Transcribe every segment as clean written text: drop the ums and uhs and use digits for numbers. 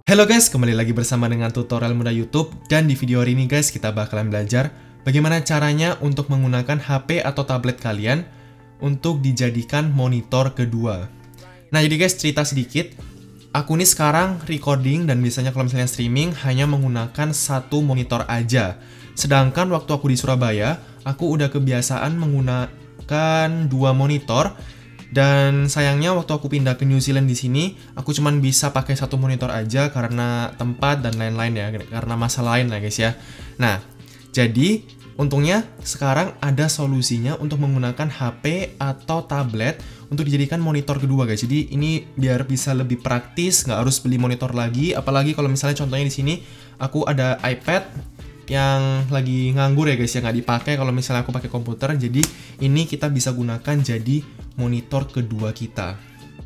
Halo guys, kembali lagi bersama dengan tutorial muda YouTube. Dan di video hari ini guys, kita bakalan belajar bagaimana caranya untuk menggunakan HP atau tablet kalian untuk dijadikan monitor kedua. Nah jadi guys, cerita sedikit. Aku nih sekarang recording dan biasanya kalau misalnya streaming hanya menggunakan satu monitor aja. Sedangkan waktu aku di Surabaya, aku udah kebiasaan menggunakan dua monitor. Dan sayangnya waktu aku pindah ke New Zealand di sini, aku cuman bisa pakai satu monitor aja karena tempat dan lain-lain ya, karena masalah lain lah guys ya. Nah, jadi untungnya sekarang ada solusinya untuk menggunakan HP atau tablet untuk dijadikan monitor kedua guys. Jadi ini biar bisa lebih praktis, nggak harus beli monitor lagi. Apalagi kalau misalnya contohnya di sini aku ada iPad yang lagi nganggur ya guys, ya nggak dipakai kalau misalnya aku pakai komputer. Jadi ini kita bisa gunakan jadi monitor kedua kita.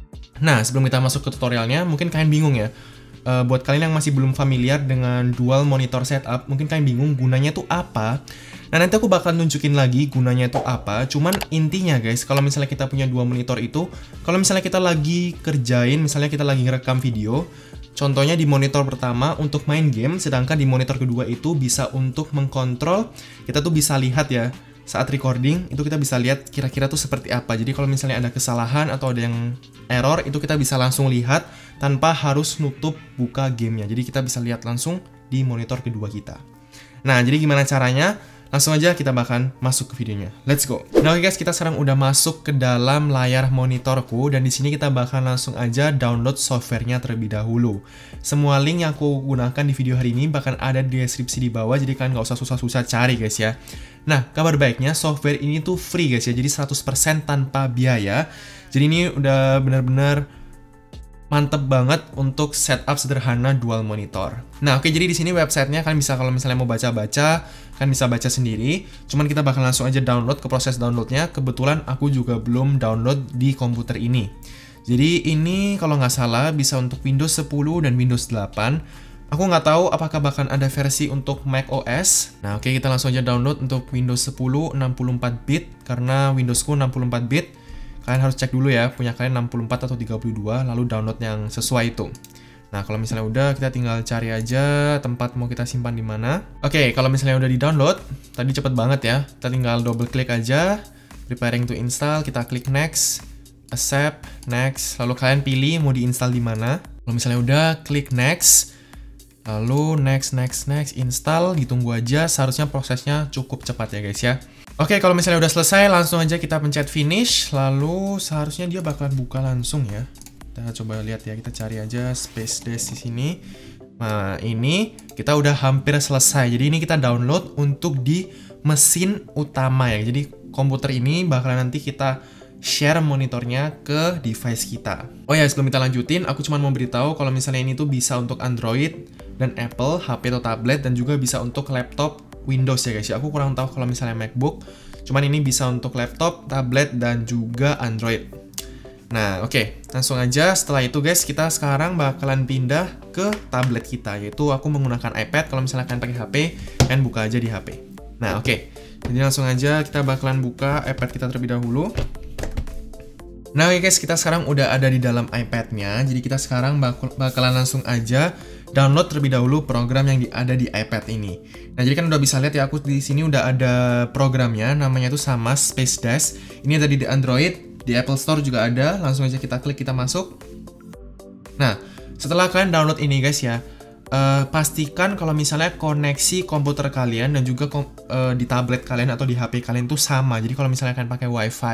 Nah sebelum kita masuk ke tutorialnya, mungkin kalian bingung ya, buat kalian yang masih belum familiar dengan dual monitor setup, mungkin kalian bingung gunanya itu apa. Nah nanti aku bakal nunjukin lagi gunanya itu apa. Cuman intinya guys, kalau misalnya kita punya dua monitor itu, kalau misalnya kita lagi kerjain, misalnya kita lagi ngerekam video, contohnya di monitor pertama untuk main game, sedangkan di monitor kedua itu bisa untuk mengkontrol, kita tuh bisa lihat ya, saat recording itu kita bisa lihat kira-kira tuh seperti apa. Jadi kalau misalnya ada kesalahan atau ada yang error, itu kita bisa langsung lihat tanpa harus nutup buka gamenya. Jadi kita bisa lihat langsung di monitor kedua kita. Nah jadi gimana caranya? Langsung aja kita bakal masuk ke videonya. Let's go. Nah oke guys, kita sekarang udah masuk ke dalam layar monitorku dan di sini kita bakal langsung aja download softwarenya terlebih dahulu. Semua link yang aku gunakan di video hari ini bakal ada di deskripsi di bawah, jadi kalian nggak usah susah-susah cari guys ya. Nah, kabar baiknya software ini tuh free guys ya, jadi 100% tanpa biaya. Jadi ini udah benar-benar mantep banget untuk setup sederhana dual monitor. Nah, oke, jadi di sini websitenya kalian bisa, kalau misalnya mau baca-baca, kalian bisa baca sendiri. Cuman kita bakal langsung aja download, ke proses downloadnya. Kebetulan aku juga belum download di komputer ini. Jadi ini kalau nggak salah bisa untuk Windows 10 dan Windows 8. Aku nggak tahu apakah bahkan ada versi untuk Mac OS. Nah, oke, kita langsung aja download untuk Windows 10 64 bit karena Windowsku 64 bit. Kalian harus cek dulu ya, punya kalian 64 atau 32, lalu download yang sesuai itu. Nah, kalau misalnya udah, kita tinggal cari aja tempat mau kita simpan di mana. Oke, kalau misalnya udah di-download, tadi cepet banget ya. Kita tinggal double klik aja, preparing to install, kita klik next, accept, next, lalu kalian pilih mau di-install di mana. Kalau misalnya udah, klik next, lalu next, install, ditunggu aja, seharusnya prosesnya cukup cepat ya guys ya. Oke, kalau misalnya udah selesai, langsung aja kita pencet finish, lalu seharusnya dia bakalan buka langsung ya. Kita coba lihat ya, kita cari aja Space Dash di sini. Nah, ini kita udah hampir selesai. Jadi ini kita download untuk di mesin utama ya. Jadi komputer ini bakalan nanti kita share monitornya ke device kita. Oh ya, sebelum kita lanjutin, aku cuma mau beritahu kalau misalnya ini tuh bisa untuk Android dan Apple, HP atau tablet, dan juga bisa untuk laptop Windows ya guys ya. Aku kurang tahu kalau misalnya MacBook, cuman ini bisa untuk laptop, tablet, dan juga Android. Nah oke, langsung aja setelah itu guys, kita sekarang bakalan pindah ke tablet kita, yaitu aku menggunakan iPad. Kalau misalnya kalian pakai HP, kalian buka aja di HP. Nah oke, jadi langsung aja kita bakalan buka iPad kita terlebih dahulu. Nah oke guys, kita sekarang udah ada di dalam iPad-nya. Jadi kita sekarang bakalan langsung aja download terlebih dahulu program yang ada di iPad ini. Nah jadi kan udah bisa lihat ya, aku di sini udah ada programnya, namanya tuh sama Space Dash. Ini ada di Android, di Apple Store juga ada. Langsung aja kita klik, kita masuk. Nah setelah kalian download ini guys ya, pastikan kalau misalnya koneksi komputer kalian dan juga di tablet kalian atau di HP kalian tuh sama. Jadi kalau misalnya kalian pakai WiFi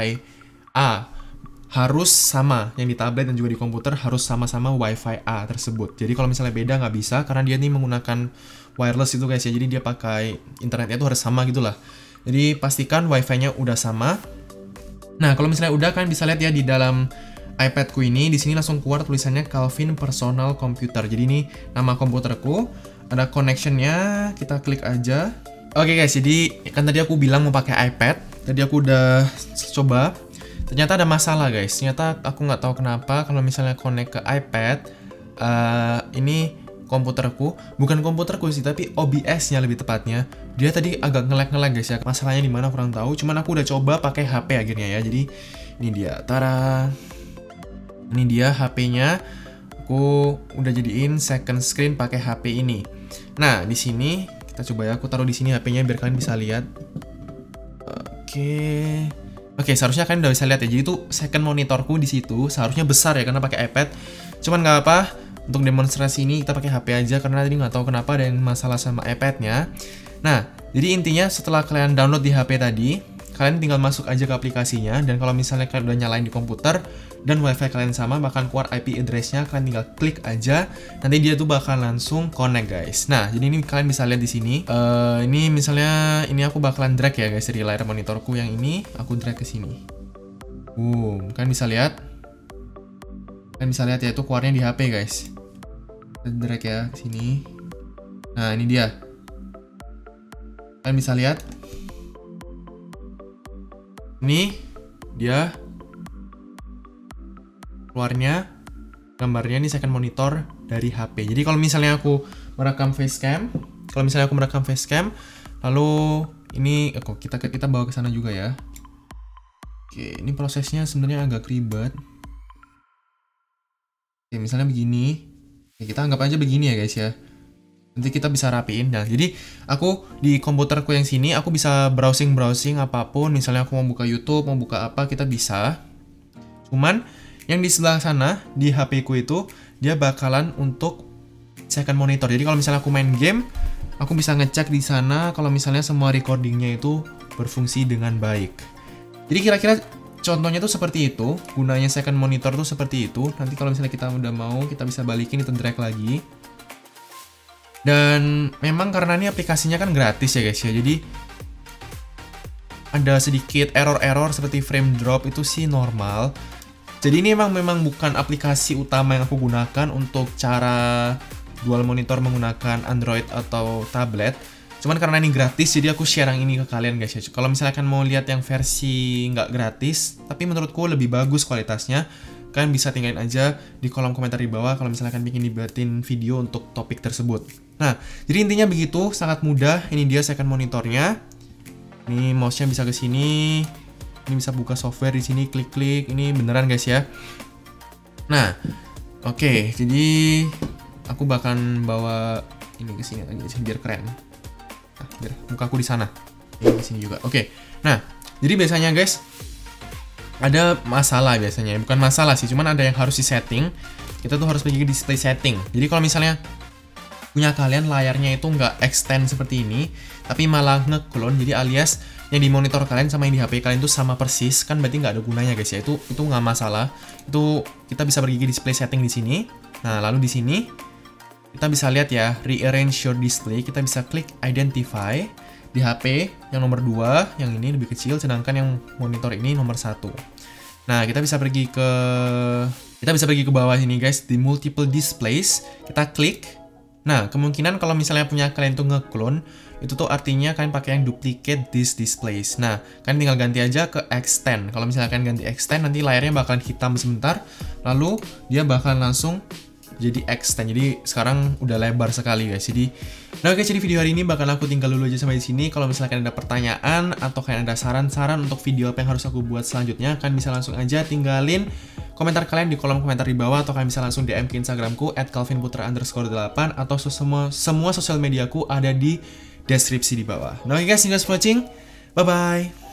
harus sama, yang di tablet dan juga di komputer harus sama-sama WiFi A tersebut. Jadi kalau misalnya beda nggak bisa, karena dia nih menggunakan wireless itu guys ya. Jadi dia pakai internetnya itu harus sama gitulah. Jadi pastikan WiFi-nya udah sama. Nah kalau misalnya udah, kalian bisa lihat ya di dalam iPadku ini, di sini langsung keluar tulisannya Calvin Personal Computer. Jadi ini nama komputerku, ada connection-nya, kita klik aja. Oke guys, jadi kan tadi aku bilang mau pakai iPad, tadi aku udah coba. Ternyata ada masalah guys, ternyata aku nggak tahu kenapa kalau misalnya connect ke iPad, ini komputerku, bukan komputerku sih, tapi OBS-nya lebih tepatnya, dia tadi agak nge-lag guys ya. Masalahnya di mana kurang tahu, cuman aku udah coba pakai HP akhirnya ya. Jadi ini dia, tara, ini dia HP-nya. aku udah jadiin second screen pakai HP ini. Nah, di sini kita coba ya, aku taruh di sini HP-nya biar kalian bisa lihat. Oke, seharusnya kalian udah bisa lihat ya. Jadi itu second monitorku di situ seharusnya besar ya karena pakai iPad. Cuman nggak apa, untuk demonstrasi ini kita pakai HP aja karena tadi nggak tahu kenapa ada yang masalah sama iPad-nya. Nah, jadi intinya setelah kalian download di HP tadi, kalian tinggal masuk aja ke aplikasinya, dan kalau misalnya kalian udah nyalain di komputer dan wifi kalian sama, bakal keluar IP address-nya, kalian tinggal klik aja, nanti dia tuh bakal langsung connect guys. Nah, jadi ini kalian bisa lihat di sini. Ini misalnya ini aku bakalan drag ya guys dari layar monitorku yang ini, aku drag ke sini. Boom, kalian bisa lihat. Kalian bisa lihat ya, itu keluarnya di HP guys. Kita drag ya ke sini. Nah, ini dia. Kalian bisa lihat. Ini dia keluarnya gambarnya, ini second monitor dari HP. Jadi kalau misalnya aku merekam facecam, lalu ini kita bawa ke sana juga ya. Oke, ini prosesnya sebenarnya agak ribet. Oke, misalnya begini. Ya, kita anggap aja begini ya guys ya. Nanti kita bisa rapiin. Nah, jadi aku di komputerku yang sini, aku bisa browsing apapun. Misalnya aku mau buka YouTube, mau buka apa, kita bisa. Cuman yang di sebelah sana, di HP ku itu, dia bakalan untuk second monitor. Jadi kalau misalnya aku main game, aku bisa ngecek di sana kalau misalnya semua recordingnya itu berfungsi dengan baik. Jadi kira-kira contohnya tuh seperti itu. Gunanya second monitor tuh seperti itu. Nanti kalau misalnya kita udah mau, kita bisa balikin, kita drag lagi. Dan memang karena ini aplikasinya kan gratis ya guys ya, jadi ada sedikit error-error seperti frame drop itu sih normal. Jadi ini memang bukan aplikasi utama yang aku gunakan untuk cara dual monitor menggunakan Android atau tablet. Cuman karena ini gratis, jadi aku share yang ini ke kalian guys ya. Kalau misalnya kalian mau lihat yang versi nggak gratis, tapi menurutku lebih bagus kualitasnya, kalian bisa tinggalin aja di kolom komentar di bawah kalau misalnya kalian ingin dibuatin video untuk topik tersebut. Nah, jadi intinya begitu, sangat mudah. Ini dia second monitornya. Ini mouse-nya bisa ke sini. Ini bisa buka software di sini, klik-klik. Ini beneran guys ya. Nah, oke, jadi aku bakalan bawa ini ke sini lagi biar keren. Nah, biar mukaku di sana. Ini di sini juga. Oke. Nah, jadi biasanya guys ada masalah biasanya. Bukan masalah sih, cuman ada yang harus di-setting. Kita tuh harus pergi ke display setting. Jadi kalau misalnya punya kalian layarnya itu nggak extend seperti ini, tapi malah nge-clone, jadi alias yang di monitor kalian sama yang di HP kalian tuh sama persis, kan berarti nggak ada gunanya guys ya. Itu nggak masalah. Itu kita bisa pergi ke display setting di sini. Nah, lalu di sini kita bisa lihat ya, rearrange your display. Kita bisa klik identify di HP yang nomor 2, yang ini lebih kecil, sedangkan yang monitor ini nomor 1. Nah, kita bisa pergi ke bawah ini guys, di multiple displays. Kita klik. Nah, kemungkinan kalau misalnya punya kalian tuh nge-clone, itu tuh artinya kalian pakai yang duplicate these displays. Nah, kalian tinggal ganti aja ke extend. Kalau misalnya kalian ganti extend, nanti layarnya bakalan hitam sebentar, lalu dia bakalan langsung jadi extend. Jadi sekarang udah lebar sekali guys. Nah guys, jadi video hari ini bakal aku tinggal dulu aja sampai di sini. Kalau misalnya kalian ada pertanyaan atau kalian ada saran-saran untuk video apa yang harus aku buat selanjutnya, kalian bisa langsung aja tinggalin komentar kalian di kolom komentar di bawah, atau kalian bisa langsung DM ke Instagramku @calvinputra_8, atau semua sosial mediaku ada di deskripsi di bawah. Nah, oke guys, thanks for watching. Bye bye.